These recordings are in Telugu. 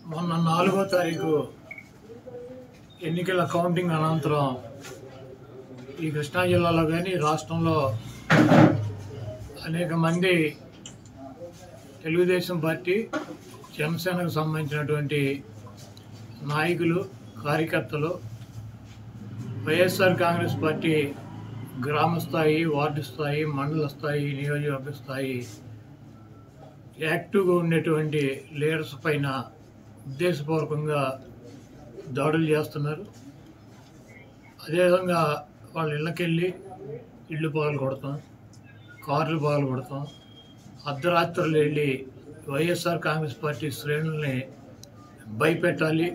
మొన్న 4వ తారీఖు ఎన్నికల కౌంటింగ్ అనంతరం ఈ కృష్ణా జిల్లాలో కానీ రాష్ట్రంలో అనేక మంది తెలుగుదేశం పార్టీ జనసేనకు సంబంధించినటువంటి నాయకులు కార్యకర్తలు వైఎస్ఆర్ కాంగ్రెస్ పార్టీ గ్రామ స్థాయి వార్డు స్థాయి మండల స్థాయి నియోజకవర్గ స్థాయి యాక్టివ్గా ఉండేటువంటి లీడర్స్ పైన ఉద్దేశపూర్వకంగా దాడులు చేస్తున్నారు. అదేవిధంగా వాళ్ళ ఇళ్ళకెళ్ళి ఇళ్ళు పగలు కొడతాం, కార్లు పగలు కొడతాం, అర్ధరాత్రులు వెళ్ళి వైఎస్ఆర్ కాంగ్రెస్ పార్టీ శ్రేణుల్ని భయపెట్టాలి,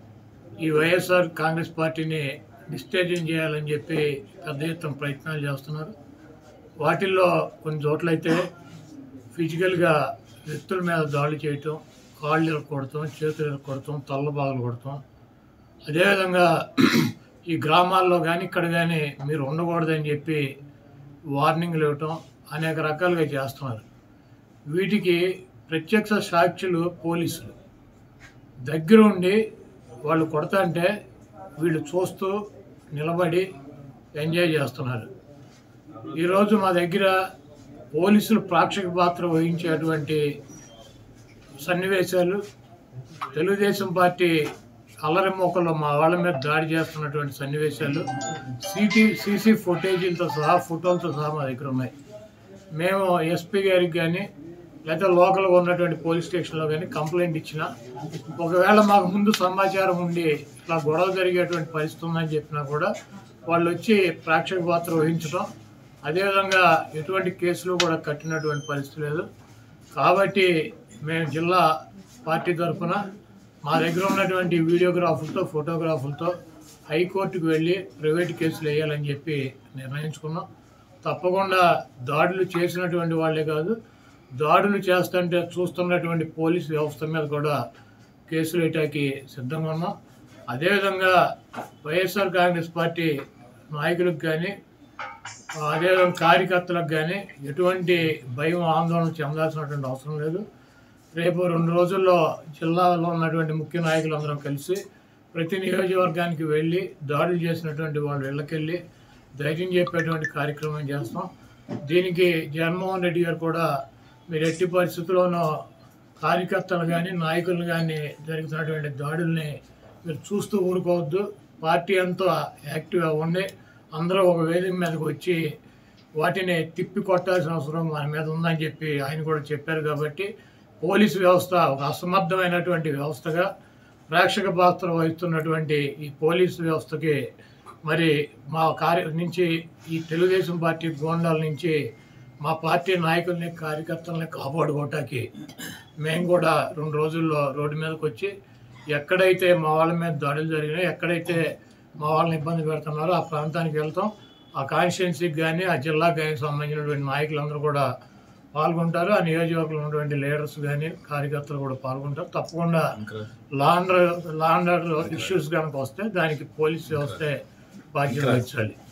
ఈ వైఎస్ఆర్ కాంగ్రెస్ పార్టీని డిస్టేజింగ్ చేయాలని చెప్పి పెద్ద ఎత్తున ప్రయత్నాలు చేస్తున్నారు. వాటిల్లో కొన్ని చోట్లయితే ఫిజికల్గా వ్యక్తుల మీద దాడి చేయటం, కాళ్ళు ఇరక్కొడతాం, చేతులు ఇరక్కొడతాం, తల్ల బాగలు కొడతాం. అదేవిధంగా ఈ గ్రామాల్లో కానీ ఇక్కడ కానీ మీరు ఉండకూడదని చెప్పి వార్నింగ్లు ఇవ్వటం అనేక రకాలుగా చేస్తున్నారు. వీటికి ప్రత్యక్ష సాక్షులు పోలీసులు దగ్గరుండి వాళ్ళు కొడతాంటే వీళ్ళు చూస్తూ నిలబడి ఎంజాయ్ చేస్తున్నారు. ఈరోజు మా దగ్గర పోలీసులు ప్రేక్షక పాత్ర వహించేటువంటి సన్నివేశాలు, తెలుగుదేశం పార్టీ అల్లరి మోకల్లో మా వాళ్ళ మీద దాడి చేస్తున్నటువంటి సన్నివేశాలు సీసీ ఫుటేజీలతో సహా ఫోటోలతో సహా మా దగ్గర ఉన్నాయి. మేము ఎస్పీ గారికి కానీ లేదా లోకల్గా ఉన్నటువంటి పోలీస్ స్టేషన్లో కానీ కంప్లైంట్ ఇచ్చినా, ఒకవేళ మాకు ముందు సమాచారం ఉండి ఇట్లా గొడవ జరిగేటువంటి పరిస్థితి ఉందని చెప్పినా కూడా వాళ్ళు వచ్చి ప్రేక్షక పాత్ర వహించడం, అదేవిధంగా ఎటువంటి కేసులు కూడా కట్టినటువంటి పరిస్థితి లేదు. కాబట్టి మేము జిల్లా పార్టీ తరఫున మా దగ్గర ఉన్నటువంటి వీడియోగ్రాఫర్తో ఫోటోగ్రాఫర్తో హైకోర్టుకు వెళ్ళి ప్రైవేట్ కేసులు వేయాలని చెప్పి నిర్ణయించుకున్నాం. తప్పకుండా దాడులు చేసినటువంటి వాళ్ళే కాదు, దాడులు చేస్తుంటే చూస్తున్నటువంటి పోలీసు వ్యవస్థ మీద కూడా కేసులు వేయటానికి సిద్ధంగా ఉన్నాం. అదేవిధంగా వైఎస్ఆర్ కాంగ్రెస్ పార్టీ నాయకులకు కానీ అదేవిధంగా కార్యకర్తలకు కానీ ఎటువంటి భయం ఆందోళన చెందాల్సినటువంటి అవసరం లేదు. రేపు 2 రోజుల్లో జిల్లాలో ఉన్నటువంటి ముఖ్య నాయకులందరం కలిసి ప్రతి నియోజకవర్గానికి వెళ్ళి దాడులు చేసినటువంటి వాళ్ళ ఇళ్ళకెళ్ళి ధైర్యం చెప్పేటువంటి కార్యక్రమం చేస్తాం. దీనికి జగన్మోహన్ రెడ్డి గారు కూడా మీరు ఎట్టి పరిస్థితుల్లోనూ కార్యకర్తలు కానీ నాయకులు కానీ జరుగుతున్నటువంటి దాడుల్ని మీరు చూస్తూ ఊరుకోవద్దు, పార్టీ అంతా యాక్టివ్గా ఉండి అందరూ ఒక వేదిక మీదకి వచ్చి వాటిని తిప్పి కొట్టాల్సిన అవసరం మన మీద ఉందని చెప్పి ఆయన కూడా చెప్పారు. కాబట్టి పోలీసు వ్యవస్థ ఒక అసమర్థమైనటువంటి వ్యవస్థగా ప్రేక్షక పాత్ర వహిస్తున్నటువంటి ఈ పోలీసు వ్యవస్థకి మరి మా నుంచి ఈ తెలుగుదేశం పార్టీ గోండాల నుంచి మా పార్టీ నాయకుల్ని కార్యకర్తల్ని కాపాడుకోవటానికి మేము కూడా 2 రోజుల్లో రోడ్డు మీదకి వచ్చి ఎక్కడైతే మా వాళ్ళ మీద దాడులు జరిగినాయో, ఎక్కడైతే మా వాళ్ళని ఇబ్బంది పెడుతున్నారో ఆ ప్రాంతానికి వెళ్తాం. ఆ కాన్స్టిట్యున్సీకి కానీ ఆ జిల్లాకు కానీ సంబంధించినటువంటి నాయకులందరూ కూడా పాల్గొంటారు. ఆ నియోజకవర్గంలో ఉన్నటువంటి లీడర్స్ కానీ కార్యకర్తలు కూడా పాల్గొంటారు. తప్పకుండా లా అండ్ ఆర్డర్ ఇష్యూస్ కనుక వస్తే దానికి పోలీస్ వ్యవస్థే బాధ్యత వహించాలి.